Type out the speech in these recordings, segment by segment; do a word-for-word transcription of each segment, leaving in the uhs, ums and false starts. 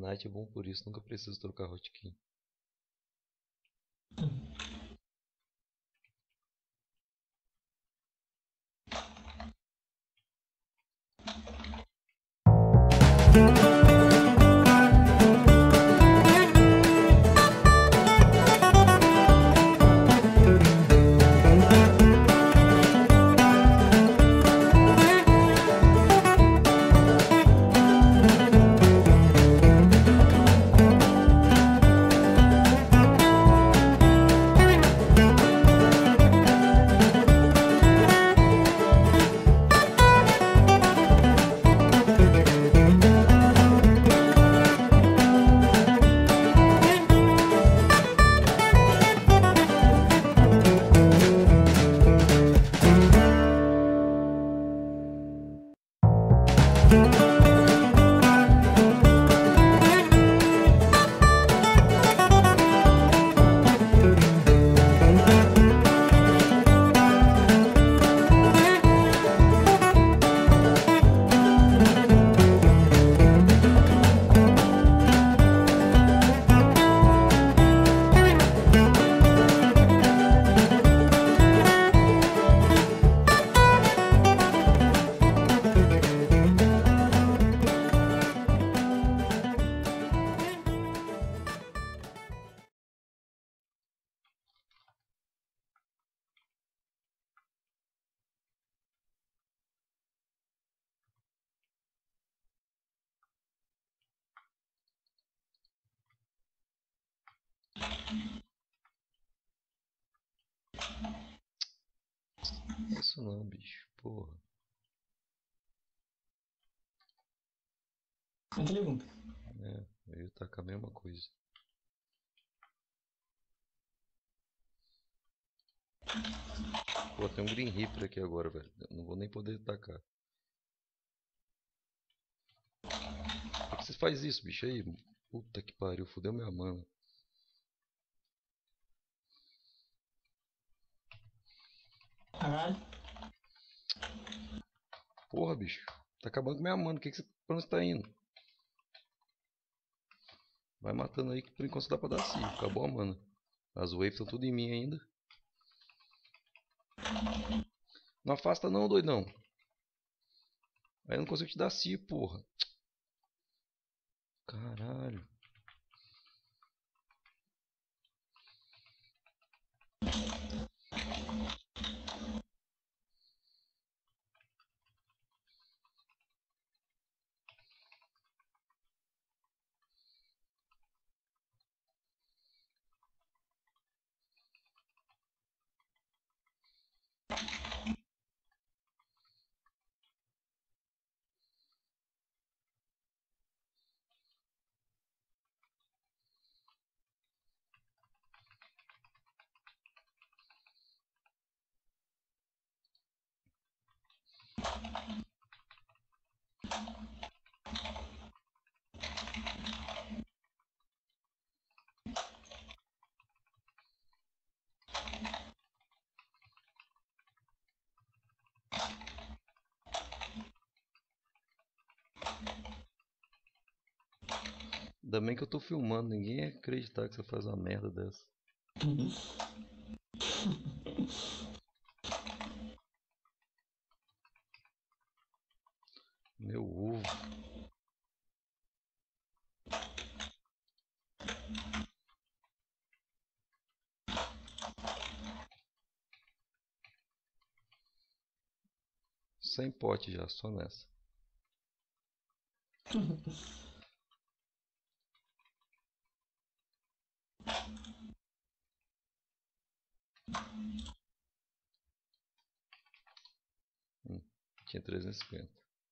Night é bom por isso, nunca preciso trocar hotkey. Isso não, bicho, porra. Não pergunta. É, eu ia tacar a mesma coisa. Pô, tem um Green Reaper aqui agora, velho. Não vou nem poder tacar. Por que você faz isso, bicho aí? Puta que pariu, fudeu minha mana. Caralho. Porra, bicho. Tá acabando com minha mana. Que que você, pra onde você tá indo? Vai matando aí que por enquanto dá pra dar sim. Acabou a mana. As waves estão tudo em mim ainda. Não afasta não, doidão. Aí eu não consigo te dar si, porra. Caralho. Ainda bem que eu tô filmando. Ninguém ia acreditar que você faz uma merda dessa. Meu ovo. Sem pote já, só nessa. Hum, tinha trezentos e cinquenta.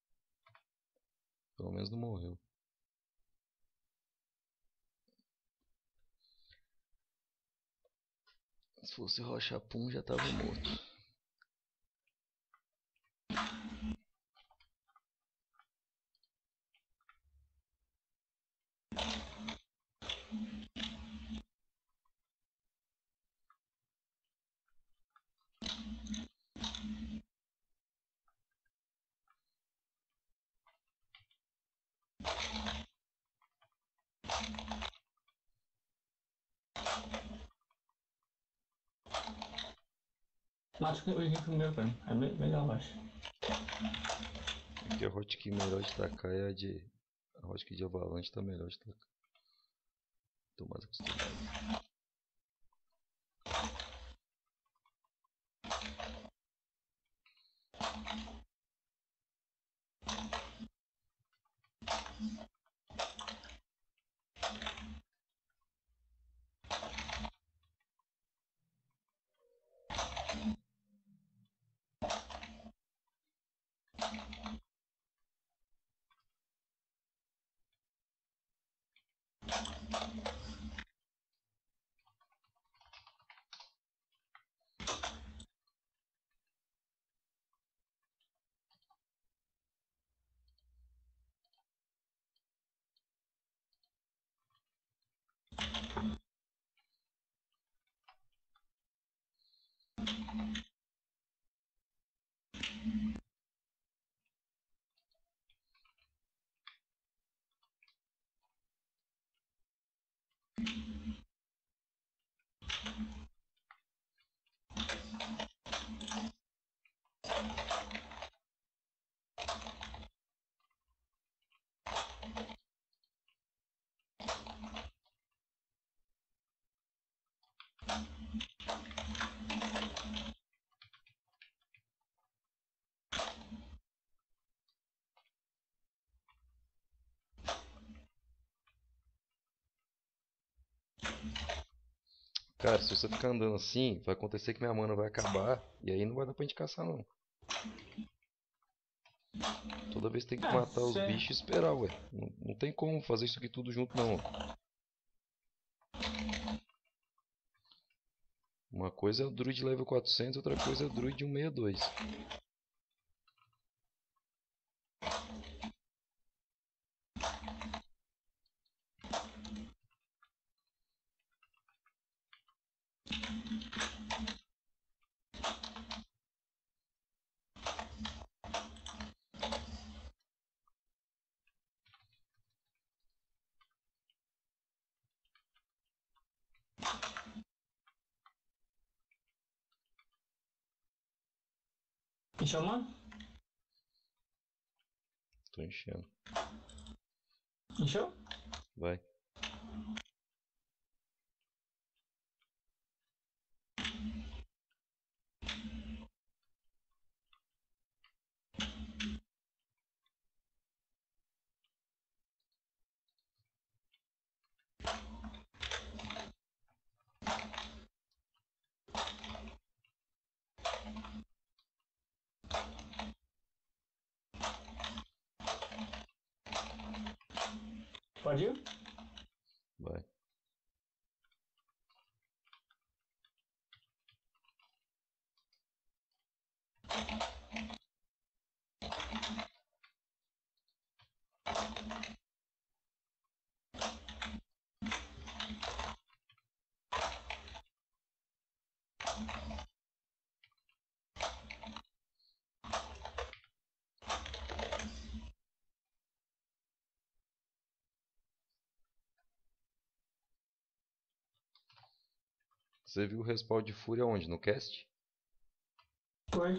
Pelo menos não morreu. Se fosse rocha pum já tava morto. Mata o Henrique primeiro, cara. É bem legal, eu acho. Aqui a hotkey melhor de tacar é a de... A hotkey de avalanche tá melhor de tacar. Tô mais acostumado. Cara, se você ficar andando assim, vai acontecer que minha mana vai acabar. E aí não vai dar pra gente caçar, não. Toda vez tem que Ah, matar os cê... bichos e esperar, ué. Não, não tem como fazer isso aqui tudo junto, não. Uma coisa é o druid level quatrocentos, outra coisa é o druid cento e sessenta e dois. Encheu, mano? Tô enchendo. Encheu? Vai. Pode ir? Vai. Você viu o respawn de fúria onde? No cast? Foi.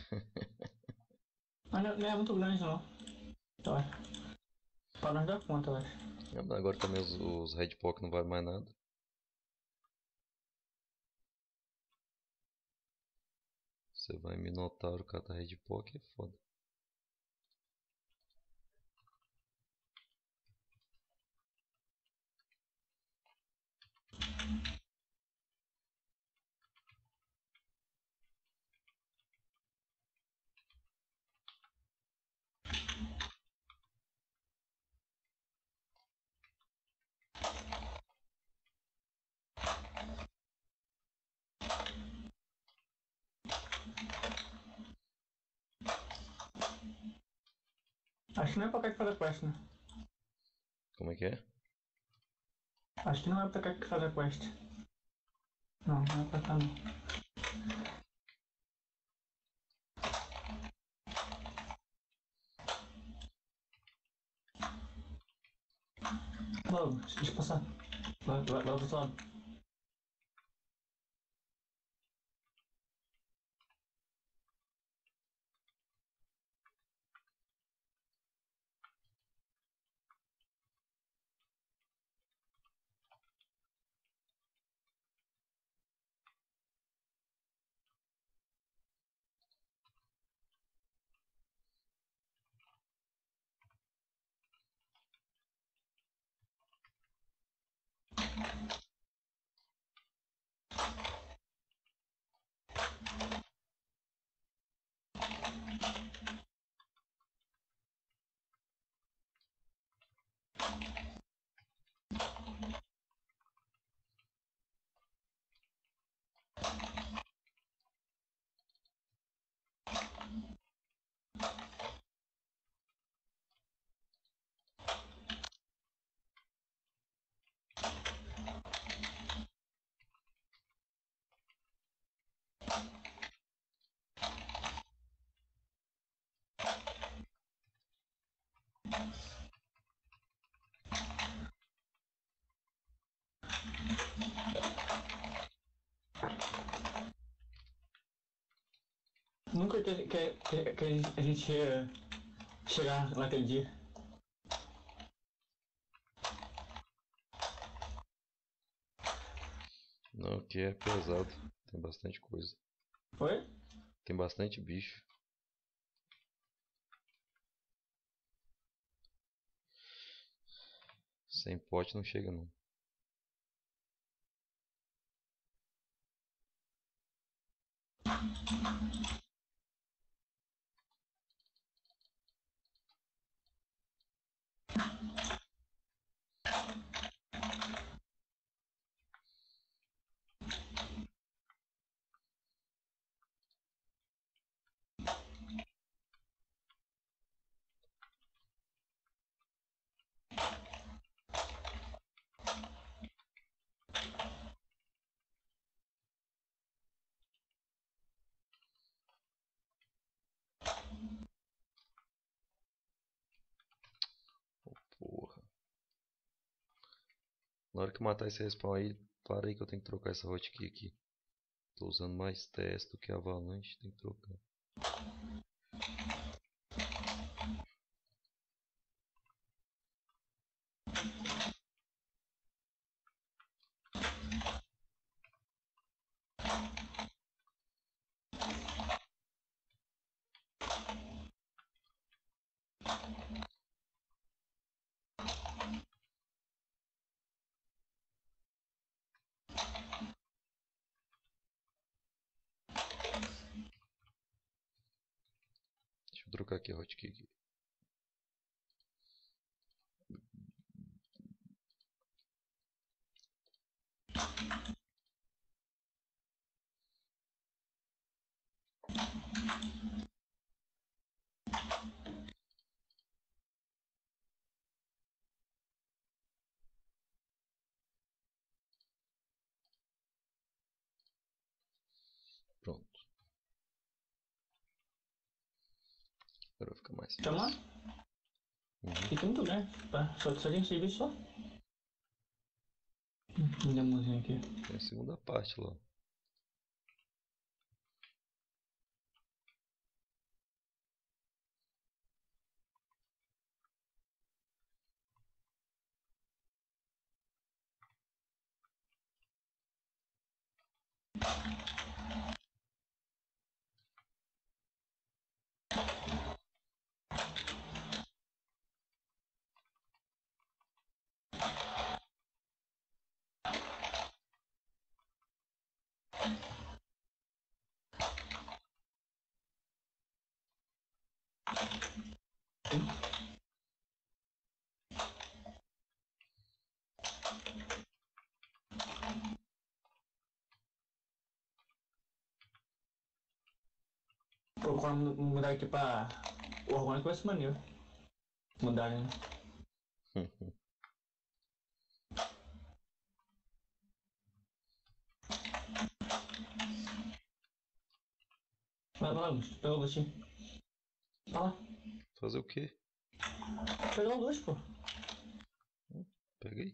Mas não, não é muito grande, não. Então, é. Pra nós dar conta, eu acho. Agora também os, os Redpock não valem mais nada. Você vai Minotauro, cata Redpock, é foda. Acho que não é pra cá que faz a quest, né? Como é que é? Acho que não é pra cá que faz a quest. Não, não é pra cá não. Logo, deixa eu passar. Lá, lá, lá do outro lado. Nunca que, que, que, que a gente ia chegar naquele dia. Não, aqui é pesado. Tem bastante coisa. Oi? Tem bastante bicho. Sem pote não chega não. Porra. Na hora que eu matar esse respawn aí, para aí que eu tenho que trocar essa hotkey aqui. Tô usando mais teste do que avalanche, tem que trocar. Deixa eu trocar aqui a hotkey aqui. Pronto. Agora fica mais fácil. Chama? Uhum. Fica muito grande. Tá? Só, só tem serviço só? Hum, dá uma mãozinha aqui. Tem a segunda parte lá. Pô, quando mudar aqui pra o orgânico vai ser maneiro. Mudar, né? Vai lá, Luz. Pega o Luz. Vai lá. Fazer o quê? Pega o Luz, pô. Hum, peguei.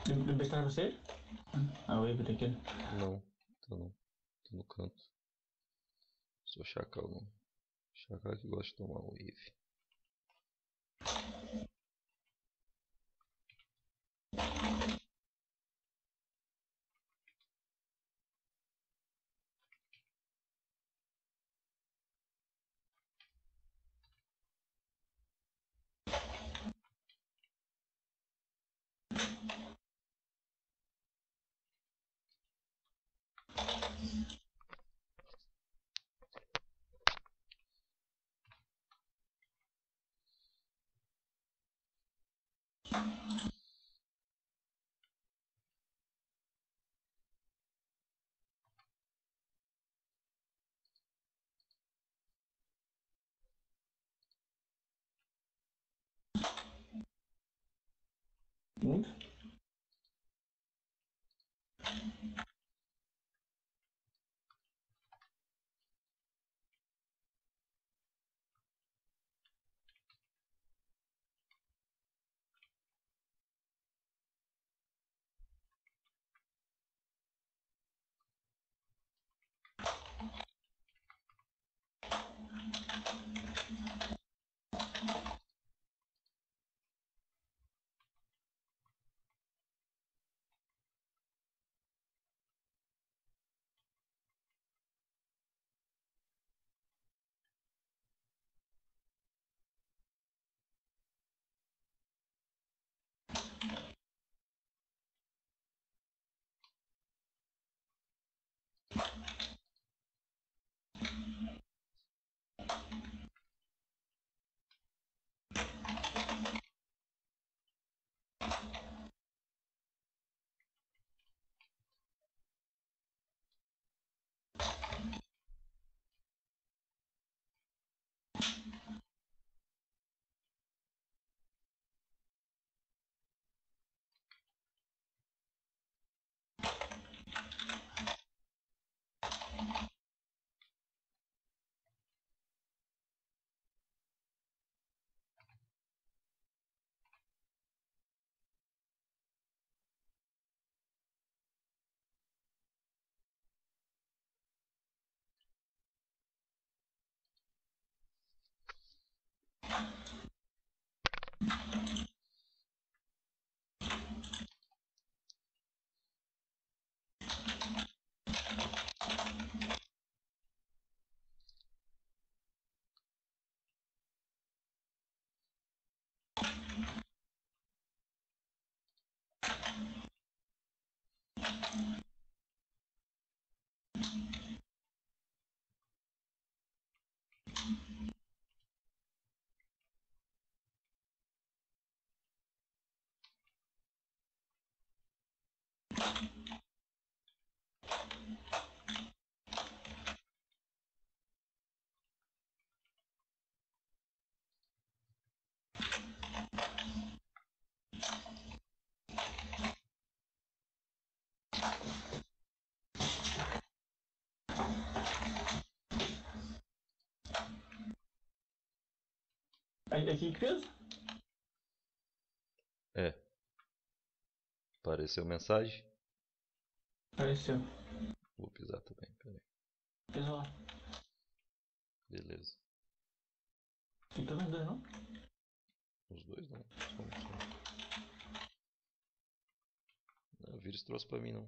Lembrei pra você? Ah, o Wave daquele. Não, tô não. Tô no canto. Sou chacal não. Chacal que gosta de tomar um wave. Muito? Aqui, Cris? É. Apareceu mensagem? Apareceu. Vou pisar também, peraí. Pisou lá. Beleza. Tem que dois, não? Os dois não. Só um só. Não, o vírus trouxe pra mim não.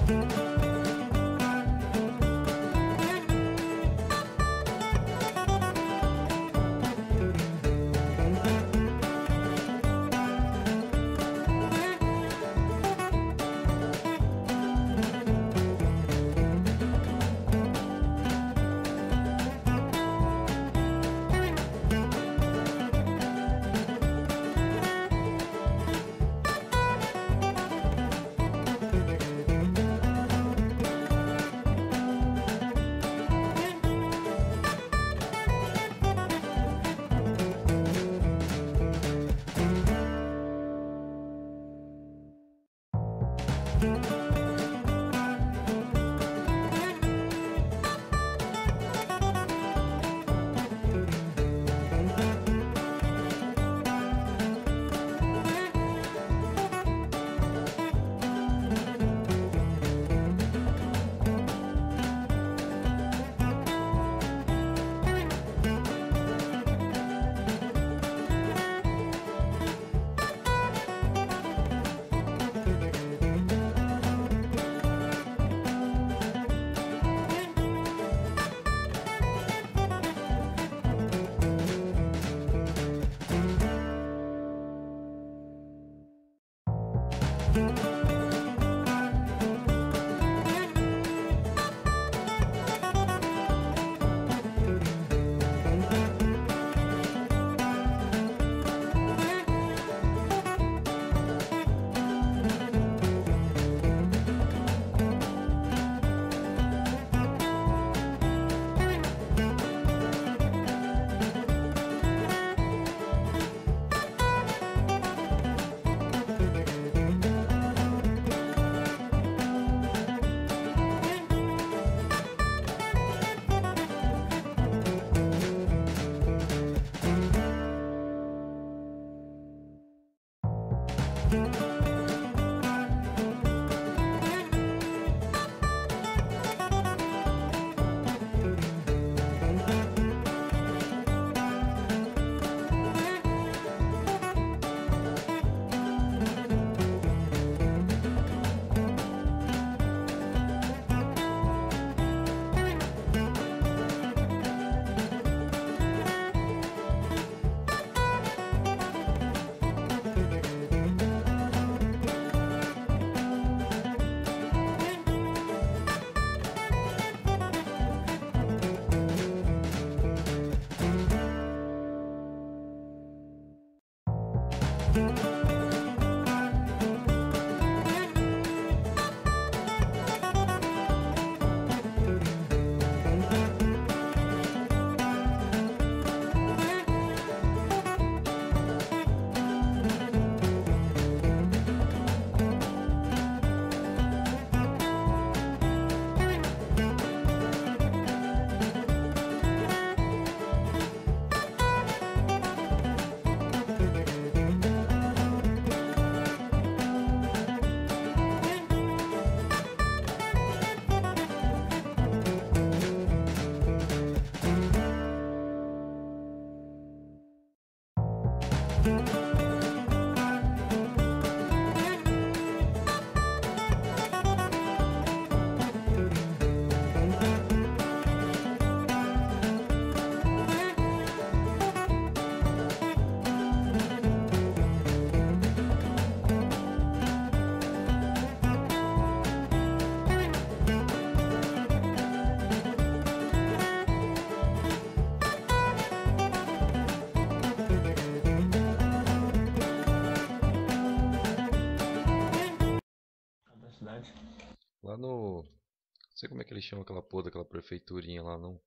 Lá no... Não sei como é que eles chamam aquela porra daquela prefeiturinha lá, não.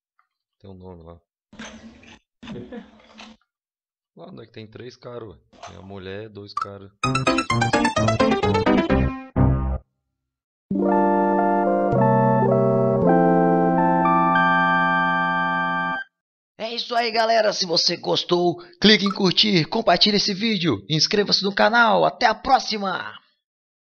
Tem um nome lá. Lá onde é que tem três caras, ué. Tem a mulher, dois caras. É isso aí, galera. Se você gostou, clique em curtir, compartilhe esse vídeo, inscreva-se no canal. Até a próxima!